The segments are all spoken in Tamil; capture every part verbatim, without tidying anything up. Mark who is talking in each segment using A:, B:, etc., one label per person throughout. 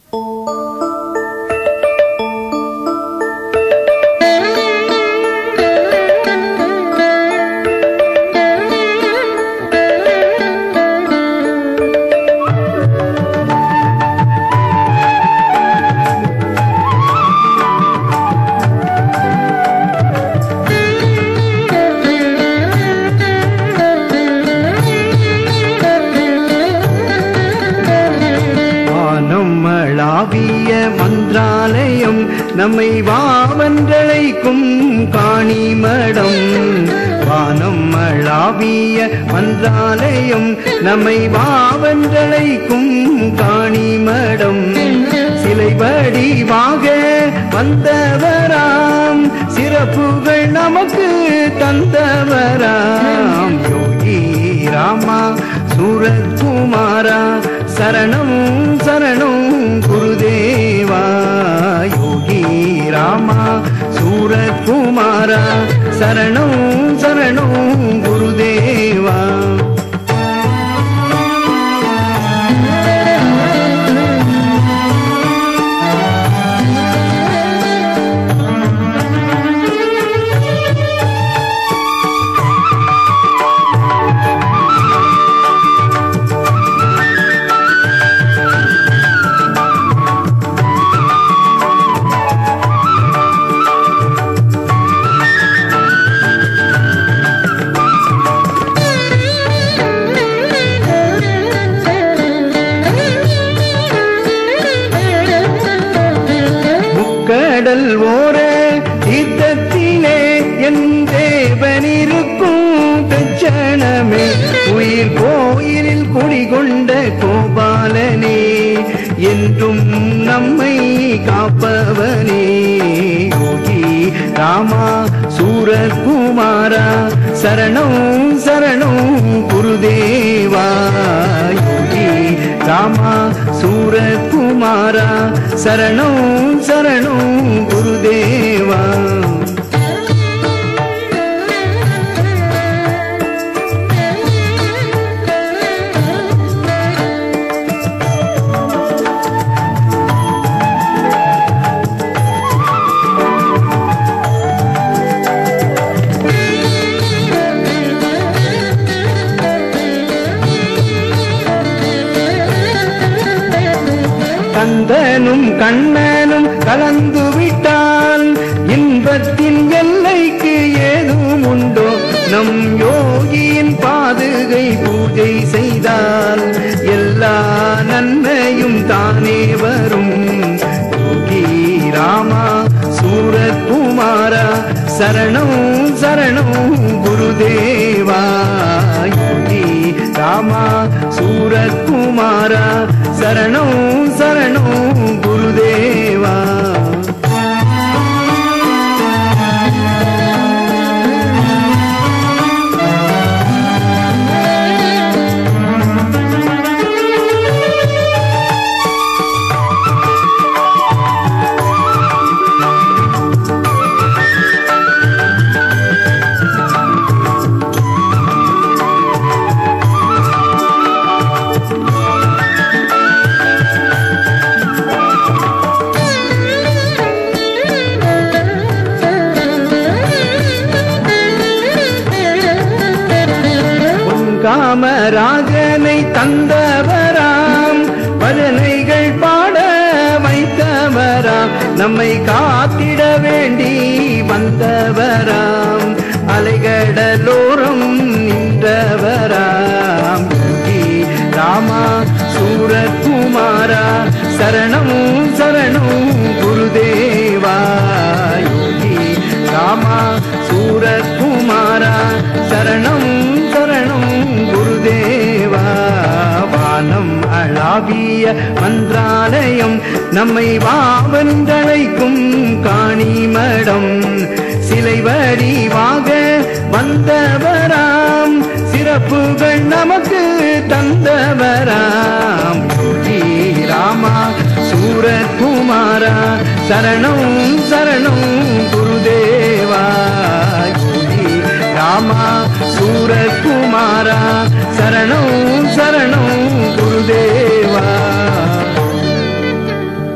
A: மந்திராலயம் நம்மை வாவன்றழைக்கும் காணிமடம். வானம் அளாவிய மந்திராலயம் நம்மை வாவன்றழைக்கும் காணிமடம். சிலை வடிவாக வந்தவராம் சிறப்புகள் நமக்கு தந்தவராம். யோகி ராமா சூரத்குமாரா சரணம் சரணம் குருதேவா. யோகி ராமா சூரத்குமாரா சரணம் சரணம் குருதேவா. கடல் ஓர தீர்த்தத்திலே என் தேவனிருக்கும் தட்சணமே. உயிர் கோயிலில் குடிகொண்ட கோபாலனே என்றும் நம்மை காப்பவனே. யோகி ராமா சூரத்குமாரா சரணம் சரணம் குருதேவா. யோகி ராமா சூரத்குமாரா சரணம் சரணம் குருதேவா. கந்தனும் கண்ணனும் கலந்து விட்டால் இன்பத்தின் எல்லைக்கு ஏதும் உண்டோ? நம் யோகியின் பாதுகை பூஜை செய்தால் எல்லா நன்மையும் தானே வரும். யோகி ராமா சூரத்குமாரா சரணம் சரணம் குருதேவா. யோகி ராமா சூரத்குமாரா சரணம் சரணம் குருதேவா. காமராஜனை தந்தவராம் பஜனைகள் பாட வைத்தவராம். நம்மை காத்திட வேண்டி வந்தவராம் அலைகடலோரம் நின்றவராம். யோகி ராமா சூரத்குமாரா சரணம் சரணம் குருதேவா. யோகி ராமா சூரத்குமாரா சரணம் சரணம் குருதேவா. வானம் அளாவிய மந்திராலயம் நம்மை வாவன்றழைக்கும் காணிமடம். சிலை வடிவாக வந்தவராம் சிறப்புகள் நமக்கு தந்தவராம். யோகி ராமா சூரத்குமாரா சரணம் சரணம் குருதேவா. யோகி ராமா சூரத்குமாரா சரணம் சரணம் குருதேவா.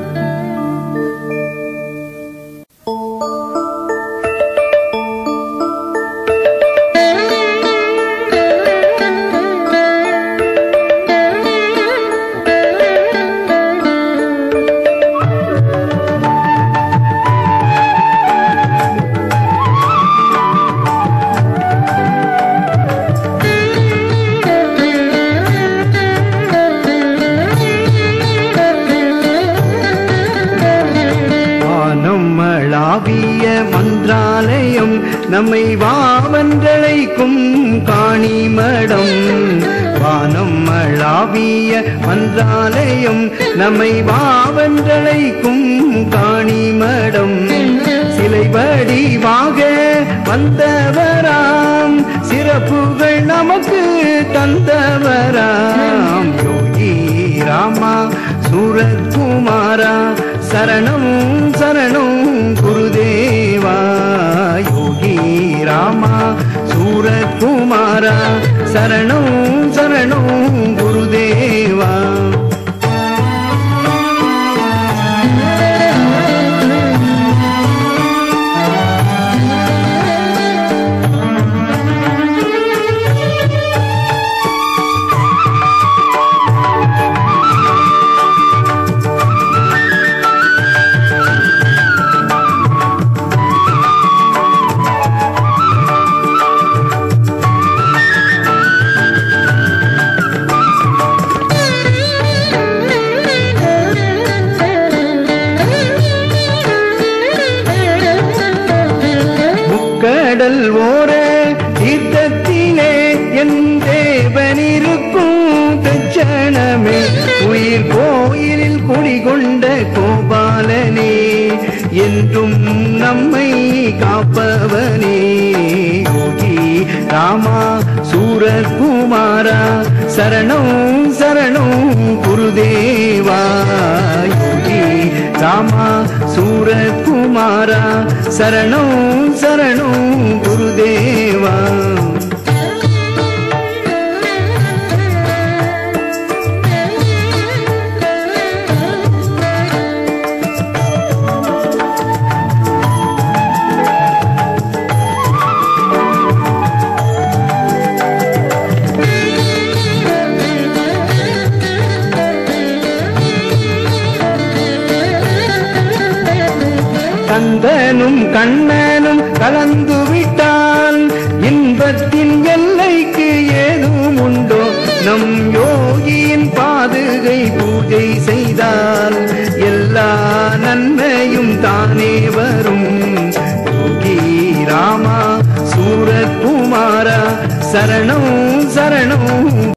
A: மன்றாலயம் நம்மை வாவன்றழைக்கும் காணிமடம் வானம் அளாவிய மன்றாலயம் நம்மை வாவன்றழைக்கும் காணிமடம் சிலை வடிவாக வந்தவராம் சிறப்புகள் நமக்கு தந்தவராம் யோகி ராமா சூரத்குமாரா சரணம் சரணம் குருதேவா யோகி ராமா சூரத்குமாரா சரணம் சரணம் குருதேவா கடல் ஓர தீர்த்தத்திலே என் தேவனிருக்கும் தட்சணமே உயிர் கோயிலில் குடிகொண்ட கோபாலனே என்றும் நம்மை காப்பவனே யோகி ராமா சூரத்குமாரா சரணம் சரணம் குருதேவா யோகி ராமா சூரத்குமாரா சரணம் சரணம் குருதேவா கந்தனும் கண்ணனும் கலந்து விட்டால் இன்பத்தின் எல்லைக்கு ஏதும் உண்டோ நம் யோகியின் பாதுகை பூஜை செய்தால் எல்லா நன்மையும் தானே வரும் யோகி ராமா சூரத்குமாரா சரணம் சரணம்